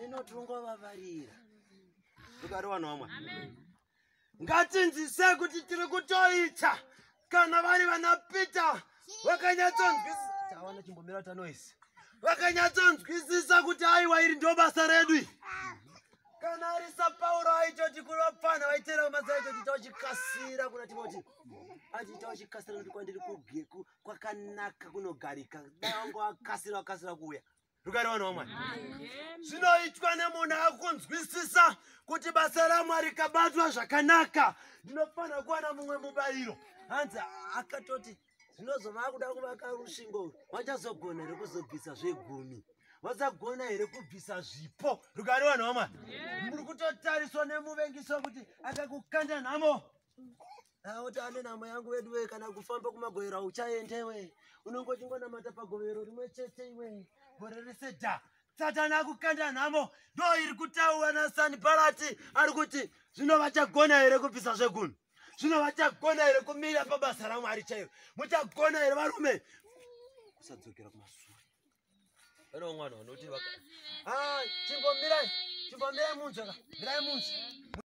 inotongovavarira tukariwanwa ngatinzise kuti tiri kutoita kana vari vana Peter vakanyatsonzwisisa tawana chimbomira tanoisi vakanyatsonzwisisa kuti aiwa iri ndo basa redu kana ari sapauro aitoti kuropfana vaitera kumasa aitoti tauchikasira kuna timoti ati tauchikasira kuti kwandiri kugeku kwakanaka kunogarika dawangu akasira kuuya rukariwanwa mwari zvinoitwa nemunhu akunzwisisa kuti basa raMwari kabatwa zvakanaka ndinofanira kuwana mumwe mubayiro hanzi akatoti zvinozova kuda kuvaka rusvingo vachazogona here kuzobvisa zvegumi vachagona here kubvisa zvipo rukariwanwa mwari muri kutotariswa nemuvengiso kuti akakukanda nhamo kuti ane nhamo yangu wedu we kana kufamba kumagovero uchaendewe unongochingonamata pagovero rimwe chete iwe gore rese dha Satani akukanda nhamo ndo iri kutaura naSanbalati ari kuti zvino vachagona here kubvisa zvegumi zvino vachagona here kumira pabasa raMwari chairo muchagona here varume kusadzokera kumashure vano mwana vanoti chimbomirai munzwe mirai munzwe